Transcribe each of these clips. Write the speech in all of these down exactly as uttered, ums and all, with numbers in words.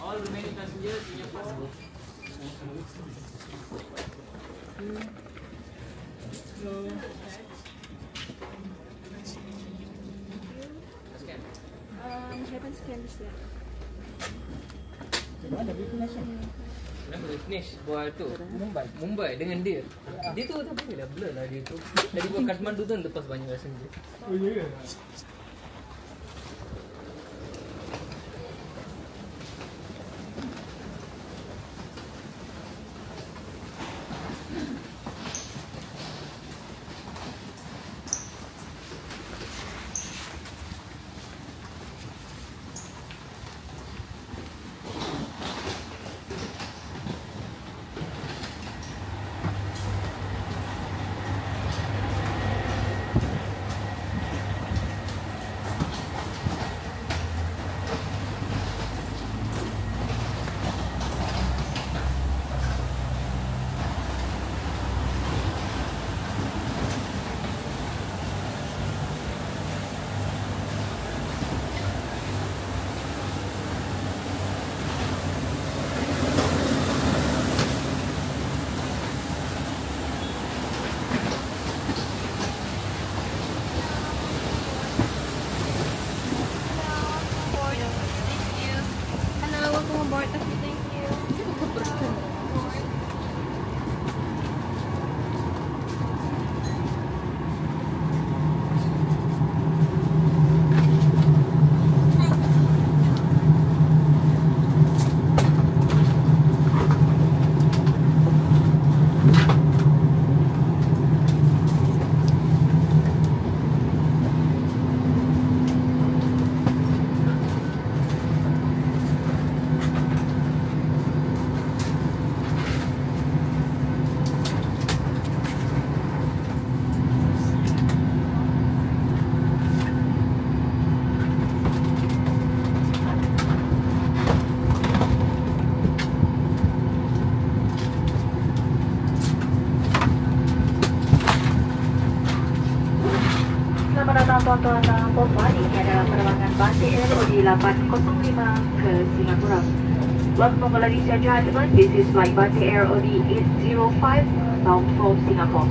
All remaining passengers in your passport. Scan. Um, haven't scanned this yet. Mana business ni? Kenapa finish buat tu? Mumbai. Mumbai dengan dia. Dia tu tak boleh dah blur lah dia tu. Tadi buat Kathmandu tu lepas banyak passenger. Oh ya. Tuan-tuan dan puan-puan, ini adalah penerbangan Batik Air O D lapan kosong lima ke Singapura. Welcome ladies and gentlemen, this is flight Batik Air O D eight zero five bound for Singapore.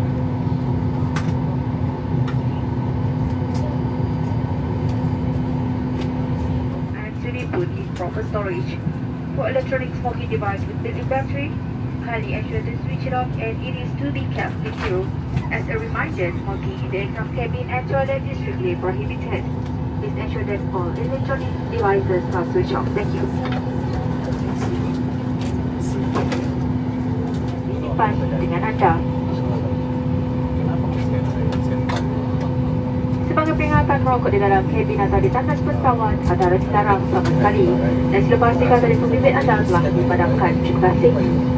And today put in proper storage. For electronic smoking device with built-in battery, kindly ensure to switch it off and it is to be kept with you. As a reminder, smoking in the aircraft cabin and toilet is strictly prohibited. Please ensure that all electronic devices are switched off. Thank you. Simpan dengan anda. Sebagai peringatan, merokok di dalam kabin atau di tandas pesawat adalah dilarang sama sekali. Dan sila pastikan telefon bimbit anda telah dipadamkan. Terima kasih.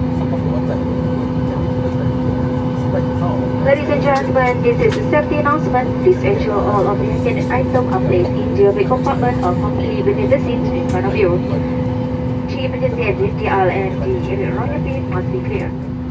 Ladies and gentlemen, this is a safety announcement. Please ensure all of your hand items are placed in the jailbreak compartment or completely within the seats in front of you. The emergency exit, the aisle and the area around your feet must be clear.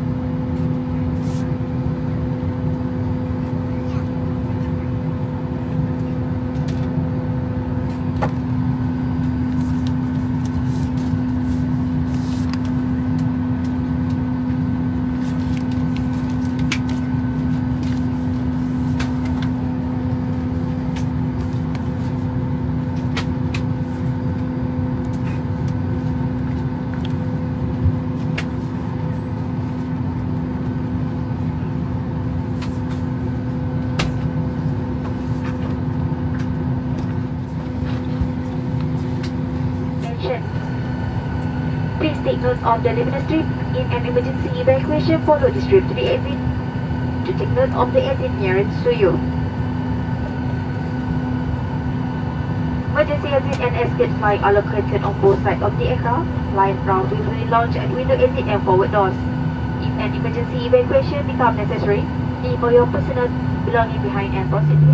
Please take note of the limit strip. In an emergency evacuation, follow the strip to the exit to take note of the exit nearest to you. Emergency exit and escape flight are located on both sides of the aircraft. Line round with the launch and window exit and forward doors. If an emergency evacuation becomes necessary, leave all your personal belongings behind and proceed.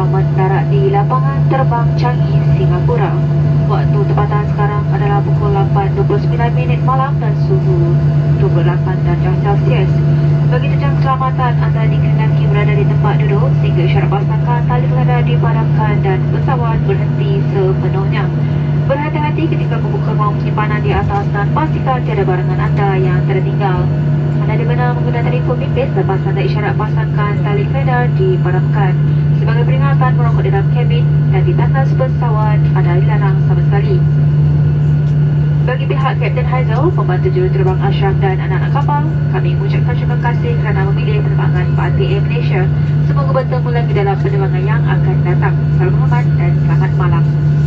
telah mendarat di lapangan terbang Changi, Singapura. Waktu tempatan sekarang adalah pukul lapan dua puluh sembilan minit malam dan suhu dua puluh lapan darjah Celsius. Bagi tunjang keselamatan, anda dikehendaki berada di tempat duduk sehingga isyarat pasangkan tali pengadar dipadamkan dan pesawat berhenti sepenuhnya. Berhati-hati ketika membuka ruang penyimpanan di atas dan pastikan tiada barangan anda yang tertinggal. Anda dibenarkan menggunakan telefon bimbit lepas anda isyarat pasangkan tali pengadar dipadamkan. Sebagai peringatan, merokok di dalam kabin dan di tandas pesawat adalah dilarang sama sekali. Bagi pihak Kapten Haizal, pembantu juruterbang Ashraf dan anak-anak kapal, kami mengucapkan terima kasih kerana memilih penerbangan Batik Air Malaysia. Semoga bertemu lagi dalam penerbangan yang akan datang. Salam hormat dan selamat malam.